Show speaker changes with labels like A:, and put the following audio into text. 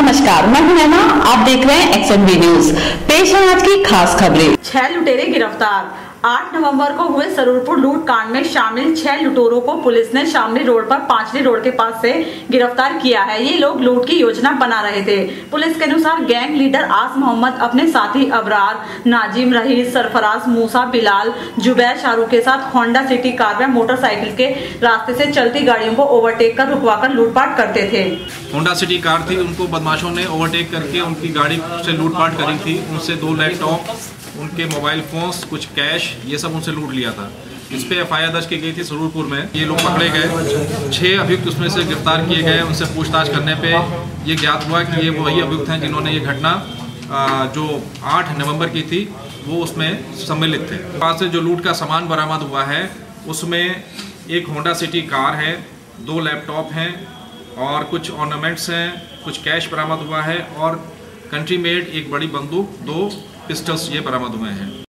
A: नमस्कार, मैं हूं नैना। आप देख रहे हैं XNB न्यूज। पेश है आज की खास खबरें।
B: 6 लुटेरे गिरफ्तार। 8 नवंबर को हुए सरूरपुर लूट कांड में शामिल 6 लुटेरों को पुलिस ने शामली रोड पर पांचली रोड के पास से गिरफ्तार किया है। ये लोग लूट की योजना बना रहे थे। पुलिस के अनुसार गैंग लीडर आस मोहम्मद अपने साथी अबरार, नाजिम, रहीस, सरफराज, मूसा, बिलाल, जुबैर, शाहरुख के साथ होंडा सिटी कार में मोटरसाइकिल के रास्ते से चलती गाड़ियों को ओवरटेक कर रुकवाकर लूटपाट करते थे।
C: होंडा सिटी कार थी, उनको बदमाशों ने ओवरटेक करके उनकी गाड़ी से लूटपाट करी थी। उनसे 2 लैपटॉप, उनके मोबाइल फोन्स, कुछ कैश, ये सब उनसे लूट लिया था। इस पे FIR दर्ज की गई थी सरूरपुर में। ये लोग पकड़े गए। 6 अभियुक्त उसमें से गिरफ्तार किए गए। उनसे पूछताछ करने पे ये ज्ञात हुआ कि ये वही अभियुक्त हैं जिन्होंने ये घटना जो 8 नवंबर की थी वो उसमें सम्मिलित थे। वहाँ से जो लूट का सामान बरामद हुआ है उसमें एक होंडा सिटी कार है, 2 लैपटॉप हैं और कुछ ऑर्नामेंट्स हैं, कुछ कैश बरामद हुआ है और कंट्री मेड एक बड़ी बंदूक, 2 पिस्टल्स ये बरामद हुए हैं।